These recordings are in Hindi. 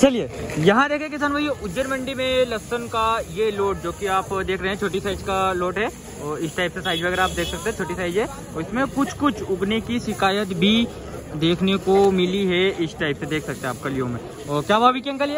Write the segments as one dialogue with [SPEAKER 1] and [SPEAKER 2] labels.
[SPEAKER 1] चलिए यहाँ देखें किसान भाई, उज्जैन मंडी में लहसुन का ये लोड जो कि आप देख रहे हैं छोटी साइज का लोड है, और इस टाइप से साइज वगैरह आप देख सकते हैं, छोटी साइज है। और इसमें कुछ उगने की शिकायत भी देखने को मिली है, इस टाइप से देख सकते हैं आप कलियों में। और क्या भाव की अंकल ये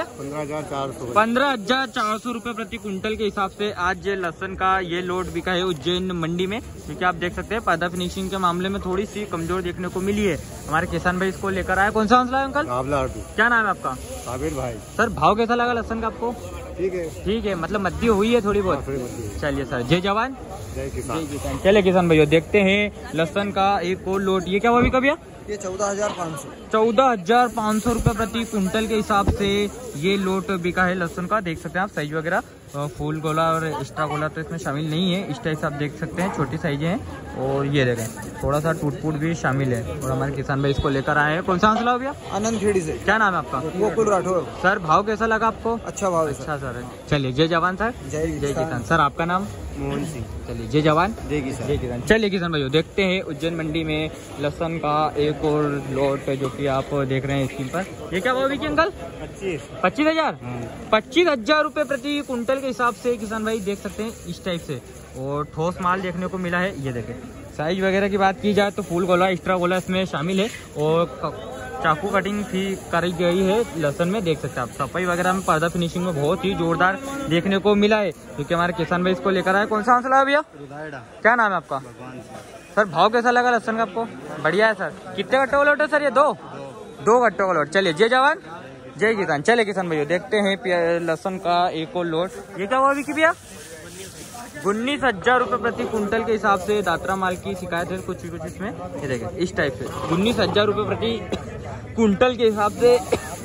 [SPEAKER 1] 15,400 रुपए प्रति कुंटल के हिसाब से आज लहसुन का ये लोड बिका है उज्जैन मंडी में, क्योंकि आप देख सकते हैं पर्दा फिनिशिंग के मामले में थोड़ी सी कमजोर देखने को मिली है। हमारे किसान भाई इसको लेकर आए। कौन सा हौसला है अंकल? क्या नाम है आपका?
[SPEAKER 2] आबिर भाई।
[SPEAKER 1] सर भाव कैसा लगा लहसुन का आपको? ठीक है, मतलब मद्दी हुई है थोड़ी बहुत। चलिए सर, जय जवान जय किसान। चलिए किसान भाइयों देखते हैं लहसुन का एक और लोड, ये क्या हुआ अभी कभी?
[SPEAKER 2] ये 14,500
[SPEAKER 1] 14,500 रुपए प्रति कुंटल के हिसाब से ये लोट बिका है लहसुन का। देख सकते हैं आप साइज वगैरह, फुल गोला और एक्स्ट्रा गोला तो इसमें शामिल नहीं है, इस टाइप से आप देख सकते हैं छोटी साइजें हैं। और ये देखें थोड़ा सा टूट फूट भी शामिल है। और हमारे किसान भाई इसको लेकर आए हैं। कौन सा हौसला हो भैया?
[SPEAKER 2] आनंद खेड़ी से।
[SPEAKER 1] क्या नाम है आपका?
[SPEAKER 2] गोकुल राठौर। सर
[SPEAKER 1] भाव कैसा लगा आपको?
[SPEAKER 2] अच्छा भाव है।
[SPEAKER 1] अच्छा सर, चलिए जय जवान सर।
[SPEAKER 2] जय
[SPEAKER 1] किसान। सर आपका नाम?
[SPEAKER 2] मोहन सिंह।
[SPEAKER 1] चलिए जय जवान
[SPEAKER 2] जय किसान।
[SPEAKER 1] जय किसान। चलिए किसान भाइयों देखते हैं उज्जैन मंडी में लहसुन का एक और लोट जो कि आप देख रहे हैं स्क्रीन पर। ये क्या भाव की अंकल? 25,000 25,000 रुपए प्रति कुंटल के हिसाब से किसान भाई देख सकते हैं इस टाइप से। और ठोस माल देखने को मिला है। ये देखें साइज वगैरह की बात की जाए तो फुल गोला एक्स्ट्रा गोला इसमें शामिल है, और चाकू कटिंग भी करी गई है लहसुन में। देख सकते हैं आप सफाई वगैरह में पर्दा फिनिशिंग में बहुत ही जोरदार देखने को मिला है, क्योंकि हमारे किसान भाई इसको लेकर आए। कौन सा हौसला है भैया? क्या नाम है आपका? सर भाव कैसा लगा लहसुन का आपको? बढ़िया है सर। कितने गट्टों का लोट है सर ये? दो गट्टों का लोट। चलिए जय जवान जय किसान। चलिए किसान भाइयों देखते हैं लहसुन का एक और लोट। ये क्या हुआ अभी की भैया? 19,000 रुपए प्रति कुंटल के हिसाब से दात्रा माल की शिकायत है कुछ इसमें। ये देखें इस टाइप से 19,000 रुपए प्रति कुंटल के हिसाब से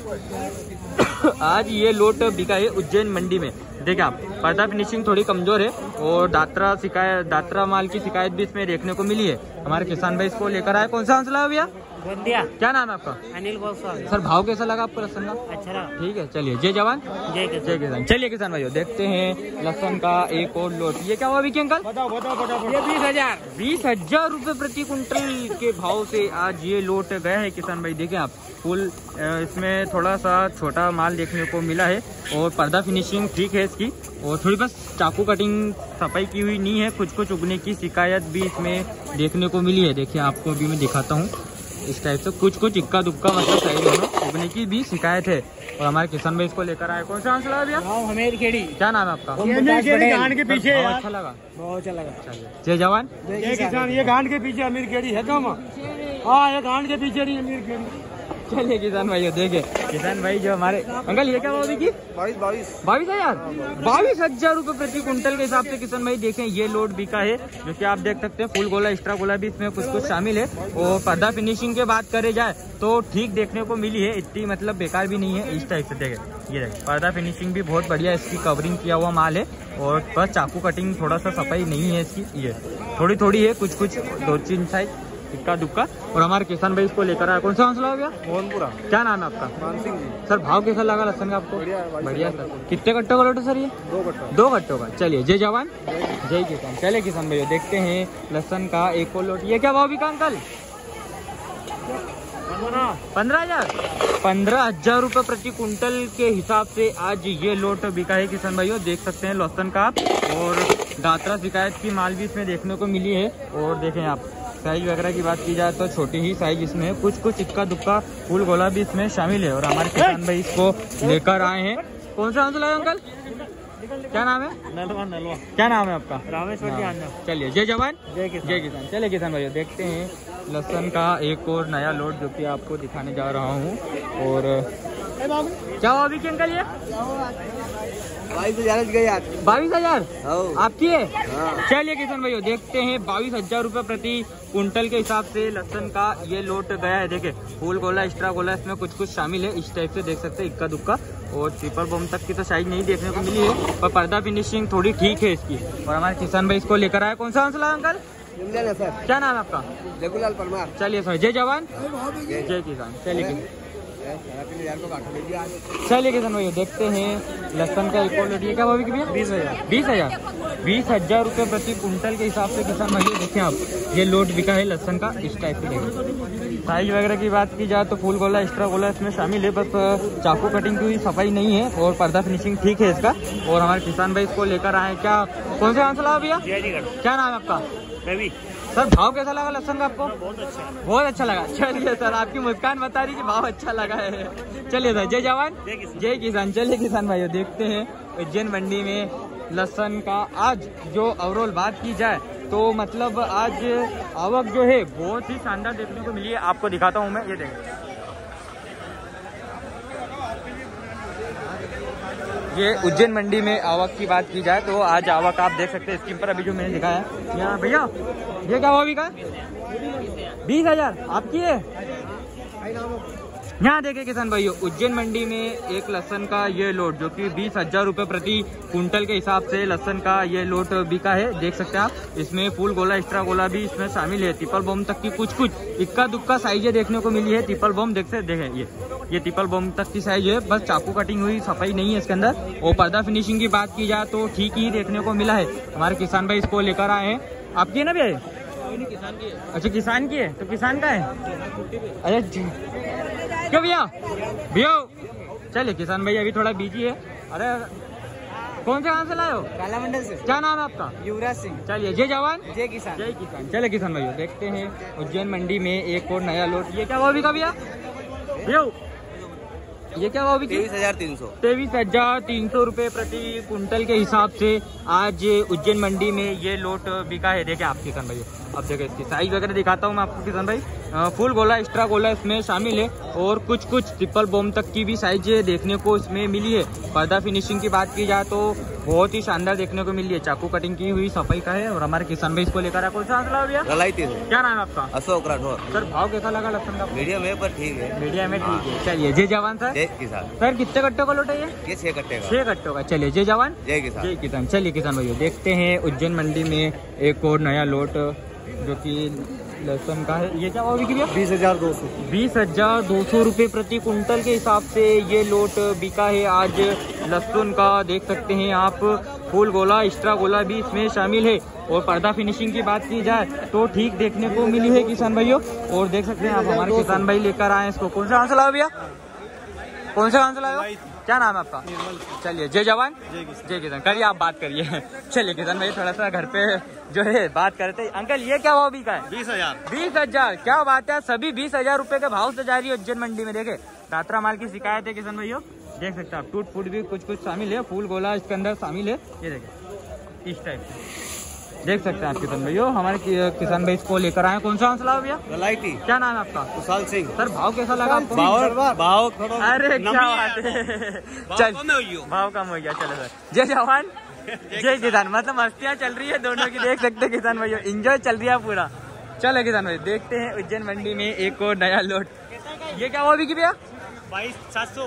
[SPEAKER 1] आज ये लोट बिका है उज्जैन मंडी में। देखिए आप पर्दा फिनिशिंग थोड़ी कमजोर है, और दात्रा माल की शिकायत भी इसमें देखने को मिली है। हमारे किसान भाई इसको लेकर आए। कौन सा हौसला है भैया? क्या नाम है आपका?
[SPEAKER 2] अनिल गोस्वामी।
[SPEAKER 1] सर भाव कैसा लगा आपको लहसुन का?
[SPEAKER 2] अच्छा
[SPEAKER 1] ठीक है, चलिए जय जवान जय किसान। चलिए किसान भाइयों देखते हैं लहसुन का एक और लोट। ये क्या हुआ अभी अंकल?
[SPEAKER 2] ये
[SPEAKER 1] 20,000 रुपए प्रति कुंटल के भाव से आज ये लोट गया है किसान भाई। देखें आप फुल इसमें थोड़ा सा छोटा माल देखने को मिला है, और पर्दा फिनिशिंग ठीक है इसकी, और थोड़ी बस चाकू कटिंग सफाई की हुई नहीं है। कुछ उगने की शिकायत भी इसमें देखने को मिली है। देखिए आपको अभी मैं दिखाता हूँ इस टाइप से कुछ इक्का दुक्का मतलब सही दोनों उगने की भी शिकायत है। और हमारे किसान भाई इसको लेकर आए। कौन सा हौसला है भैया?
[SPEAKER 2] हमेर खेड़ी।
[SPEAKER 1] क्या नाम है आपका?
[SPEAKER 2] गांड के पीछे।
[SPEAKER 1] अच्छा लगा,
[SPEAKER 2] बहुत अच्छा लगा।
[SPEAKER 1] जय जवान
[SPEAKER 2] जय किसान। ये गांड के पीछे अमीर खेड़ी है क्या? हाँ ये गांड के पीछे नहीं अमीर खेड़ी।
[SPEAKER 1] चलिए किसान भाई देखे किसान भाई जो हमारे अंकल, ये क्या हुआ अभी की? 22,000 रुपए प्रति कुंटल के हिसाब से किसान भाई देखें ये लोड बिका है, जो कि आप देख सकते हैं फुल गोला एक्स्ट्रा गोला भी इसमें कुछ शामिल है। और पर्दा फिनिशिंग की बात करे जाए तो ठीक देखने को मिली है, इतनी मतलब बेकार भी नहीं है। इस टाइप से देखें ये पर्दा फिनिशिंग भी बहुत बढ़िया, इसकी कवरिंग किया हुआ माल है, और बस चाकू कटिंग थोड़ा सा सफाई नहीं है इसकी, ये थोड़ी है कुछ 2-3 साइज इक्का दुक्का। और हमारे किसान भाई इसको लेकर आया। कौन सा हौसला हो गया?
[SPEAKER 2] मोहनपुरा।
[SPEAKER 1] क्या नाम है आपका?
[SPEAKER 2] मान सिंह जी।
[SPEAKER 1] सर भाव कैसा लगा लहसुन का आपको? बढ़िया सर। कितने गट्टों का लोट है सर ये?
[SPEAKER 2] 2
[SPEAKER 1] गट्टों का। चलिए जय जवान जय किसान। चलिए किसान भैया देखते हैं लहसुन का एक और लोट। ये क्या भाव बिका अंकल? 15,000 रुपए प्रति कुंटल के हिसाब से आज ये लोट बिका है किसान भाइयों। देख सकते हैं लहसुन का आप, और दात्रा शिकायत की माल भी इसमें देखने को मिली है। और देखें आप साइज वगैरह की बात की जाए तो छोटी ही साइज इसमें है, कुछ इक्का दुक्का फुल गोला भी इसमें शामिल है। और हमारे किसान भाई इसको लेकर आए हैं। कौन सा हौसला है अंकल? क्या नाम है?
[SPEAKER 2] नलवा।
[SPEAKER 1] क्या नाम है आपका?
[SPEAKER 2] रामेश्वर।
[SPEAKER 1] चलिए जय जवान
[SPEAKER 2] जय
[SPEAKER 1] किसान। चलिए किसान भाई देखते हैं लहसुन का एक और नया लोड जो कि आपको दिखाने जा रहा हूँ। और क्या हुआ अभी अंकल? ये 22,000 आपकी है? चलिए किसान भाइयों देखते हैं 22,000 रुपए प्रति कुंटल के हिसाब से लहसुन का ये लोट गया है। देखे फुल गोला एक्स्ट्रा गोला इसमें कुछ शामिल है, इस टाइप से देख सकते हैं इक्का दुक्का। और ट्रिपल बम तक की तो साइज नहीं देखने को मिली है, पर पर्दा फिनिशिंग थोड़ी ठीक है इसकी। और हमारे किसान भाई इसको लेकर आए। कौन सा हौसला अंकल?
[SPEAKER 2] सर।
[SPEAKER 1] क्या नाम है आपका?
[SPEAKER 2] रघुलाल परमार।
[SPEAKER 1] चलिए सर जय जवान जय किसान। चलिए किसान भाई देखते हैं लहसुन का एक और लोट। ये क्या भाव की भैया? 20,000 रुपए प्रति कुंटल के हिसाब से किसान भाई देखें आप ये लोट बिका है लहसुन का। इस टाइप से देखें साइज वगैरह की बात की जाए तो फुल गोला एक्स्ट्रा गोला इसमें शामिल है, बस चाकू कटिंग की सफाई नहीं है और पर्दा फिनिशिंग ठीक है इसका। और हमारे किसान भाई इसको लेकर आए। क्या कौन सा आंसर लगा भैया? क्या नाम है आपका? रवि। सर भाव कैसा लगा लहसुन का आपको? बहुत अच्छा लगा। चलिए सर, आपकी मुस्कान बता रही कि भाव अच्छा लगा है। चलिए सर, जय जवान जय किसान। चलिए किसान भाइयों, देखते हैं उज्जैन मंडी में लहसुन का आज जो ओवरऑल बात की जाए तो मतलब आज आवक जो है बहुत ही शानदार देखने को मिली है। आपको दिखाता हूँ मैं, ये देखें, ये उज्जैन मंडी में आवक की बात की जाए तो आज आवक आप देख सकते हैं स्क्रीन पर अभी जो मैंने दिखाया है। यहाँ भैया ये क्या हुआ अभी का? 20,000 आपकी है। यहाँ देखे किसान भाइयों, उज्जैन मंडी में एक लहसुन का ये लोट जो कि 20,000 रुपये प्रति कुंटल के हिसाब से लहसुन का ये लोट बिका है। देख सकते हैं आप, इसमें फुल गोला एक्स्ट्रा गोला भी इसमें शामिल है। ट्रिपल बम तक की कुछ इक्का दुक्का साइजें देखने को मिली है। ट्रिपल बम देखें ये ट्रिपल बम तक की साइज है, बस चाकू कटिंग हुई सफाई नहीं है इसके अंदर। और पर्दा फिनिशिंग की बात की जाए तो ठीक ही देखने को मिला है। हमारे किसान भाई इसको लेकर आए हैं। आपकी है ना भैया? किसान की है। अच्छा किसान की है, तो किसान का है। अच्छा क्यों भैया? चलिए किसान भाई अभी थोड़ा बिजी है। अरे कौन से कहाँ से लाए हो? काला मंडल से। क्या नाम है आपका? युवराज सिंह। चलिए जय जवान जय किसान। जय किसान। चलिए किसान भाइयों, देखते हैं उज्जैन मंडी में एक और नया लोट। ये क्या हुआ अभी का भैया? ये क्या हुआ अभी?
[SPEAKER 3] 23,300।
[SPEAKER 1] 23,300 रुपये प्रति कुंटल के हिसाब से आज उज्जैन मंडी में ये लोट बिका है। देखे आप किसान भाई, अब देखे इसकी साइज वगैरह दिखाता हूँ मैं आपको किसान भाई। फुल गोला एक्स्ट्रा गोला इसमें शामिल है और कुछ ट्रिपल बम तक की भी साइज देखने को इसमें मिली है। पर्दा फिनिशिंग की बात की जाए तो बहुत ही शानदार देखने को मिली है। चाकू कटिंग की हुई सफाई का है। और हमारे किसान भाई इसको लेकर आया। कौन सा आंसर भैया? क्या नाम है आपका?
[SPEAKER 3] अशोक राठौर।
[SPEAKER 1] सर भाव कैसा लगा लहसुन का?
[SPEAKER 3] मीडियम है पर ठीक है।
[SPEAKER 1] मीडियम में ठीक है। चलिए जय जवान सर।
[SPEAKER 3] जय किसान।
[SPEAKER 1] सर कितने कट्टों का लोट है
[SPEAKER 3] ये? 6 कट्टे का।
[SPEAKER 1] 6 कट्टों का। चलिए जय जवान
[SPEAKER 3] जय किसान।
[SPEAKER 1] जय किसान। चलिए किसान भाइयों, देखते हैं उज्जैन मंडी में एक और नया लोट जो कि लहसुन का है। ये क्या हुआ भैया?
[SPEAKER 2] 20,200।
[SPEAKER 1] 20,200 रुपये प्रति कुंटल के हिसाब से ये लोट बिका है आज लहसुन का। देख सकते हैं आप, फुल गोला एक्स्ट्रा गोला भी इसमें शामिल है। और पर्दा फिनिशिंग की बात की जाए तो ठीक देखने को मिली है किसान भाइयों। और देख सकते हैं आप, हमारे किसान भाई लेकर आए इसको। कौन सा आंसर लाओ भैया? कौन सा आंसर लाओ? क्या नाम है आपका? चलिए जय जवान जय किसान। करिए आप बात करिए। चलिए किसान भाई थोड़ा सा घर पे जो है बात करते। अंकल ये क्या भाव बिका है?
[SPEAKER 3] 20,000।
[SPEAKER 1] 20,000। क्या बात है, सभी 20,000 रुपए के भाव से जा रही है उज्जैन मंडी में। देखे दात्रा माल की शिकायत है किसान भाइयों। देख सकते हैं आप, टूट फूट भी कुछ शामिल है। फूल गोला इसके अंदर शामिल है। ये देखे इस टाइप से देख सकते हैं आप किसान भाइयों। हमारे किसान भाई इसको लेकर आए। कौन सा आंसर भैया?
[SPEAKER 3] क्या
[SPEAKER 1] नाम है आपका?
[SPEAKER 3] कुशाल सिंह।
[SPEAKER 1] सर भाव कैसा लगा आपको?
[SPEAKER 3] भाव
[SPEAKER 1] अरे क्या बात है, चल भाव कम हो गया। चलो सर जय जवान जय किसान। मतलब मस्तियाँ चल रही है दोनों की, देख सकते हैं किसान भाइयों, एंजॉय चल रही है पूरा। चलो किसान भाई, देखते हैं उज्जैन मंडी में एक और नया लोट। ये क्या हुआ अभी भैया?
[SPEAKER 3] 22,700।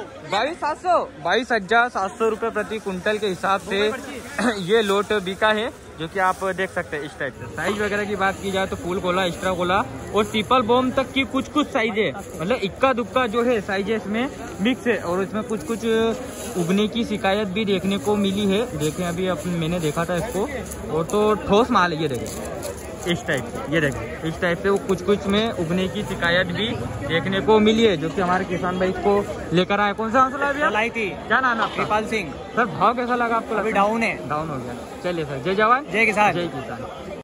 [SPEAKER 1] 22,700 रुपये प्रति कुंटल के हिसाब से ये लोट बिका है, जो कि आप देख सकते हैं इस टाइप से। साइज वगैरह की बात की जाए तो फुल गोला एक्स्ट्रा गोला और ट्रिपल बम तक की कुछ साइज है। मतलब इक्का दुक्का जो है साइज है इसमें मिक्स है। और इसमें कुछ उगने की शिकायत भी देखने को मिली है। देखें अभी मैंने देखा था इसको, और तो ठोस माल है। ये देखें इस टाइप से, ये देखें इस टाइप से वो कुछ में उगने की शिकायत भी देखने को मिली है, जो कि हमारे किसान भाई को लेकर आए। कौन सा आंसर भैया? क्या नाम है आपका?
[SPEAKER 3] कृपाल सिंह।
[SPEAKER 1] सर भाव कैसा लगा आपको?
[SPEAKER 3] अभी डाउन है।
[SPEAKER 1] डाउन हो गया। चलिए सर जय जवान
[SPEAKER 3] जय किसान।
[SPEAKER 1] जय किसान।